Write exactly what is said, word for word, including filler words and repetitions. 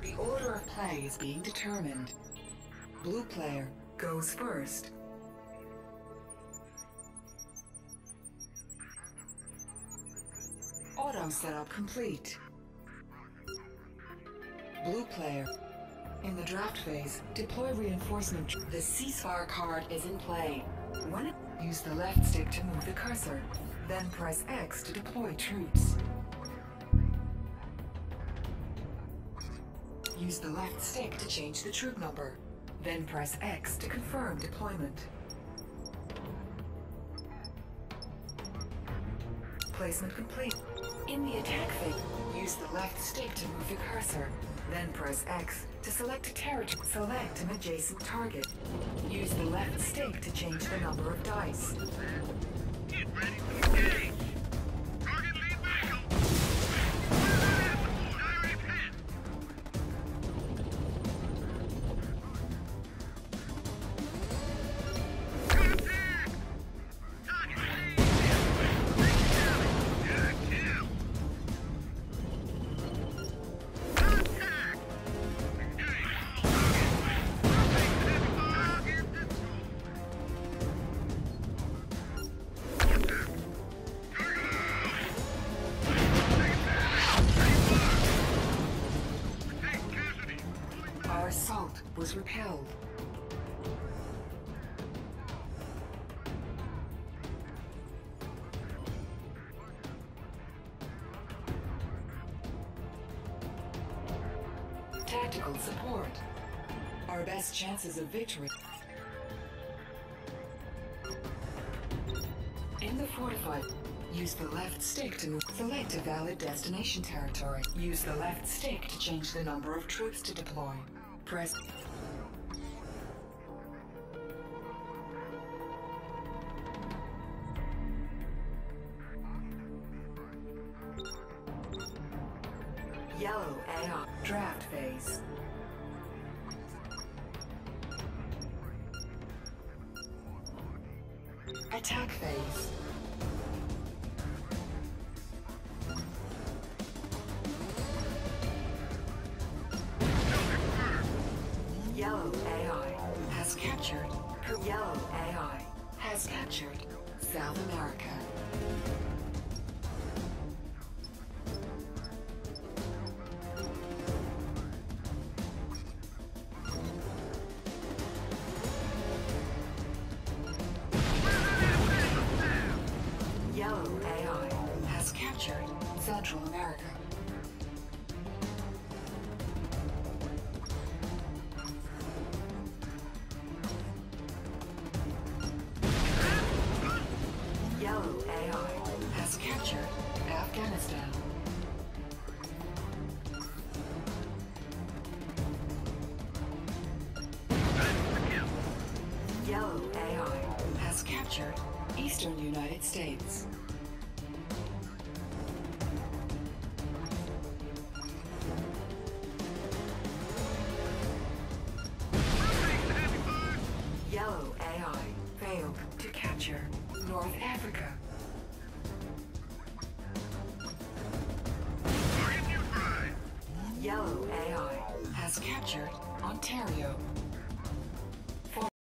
The order of play is being determined. Blue player goes first. Auto setup complete. Blue player. In the draft phase, deploy reinforcement. The ceasefire card is in play. When it, use the left stick to move the cursor, then press X to deploy troops. Use the left stick to change the troop number, then press X to confirm deployment. Placement complete. In the attack phase, use the left stick to move the cursor, then press X to select a territory. Select an adjacent target. Use the left stick to change the number of dice. Get ready for the game. Target lead vehicle. Direct hit. Contact. Target lead. Good kill. Contact. Our assault was repelled. Tactical support. Our best chances of victory. In the fortified, use the left stick to move. Select a valid destination territory. Use the left stick to change the number of troops to deploy. Press yellow A I. Draft phase. Attack phase. Yellow A I has captured. Yellow A I has captured South America. Yellow A I has captured Central America. Yellow A I has captured Afghanistan. Yellow A I has captured Eastern United States. Yellow A I failed to capture North Africa. Yellow A I has captured Ontario.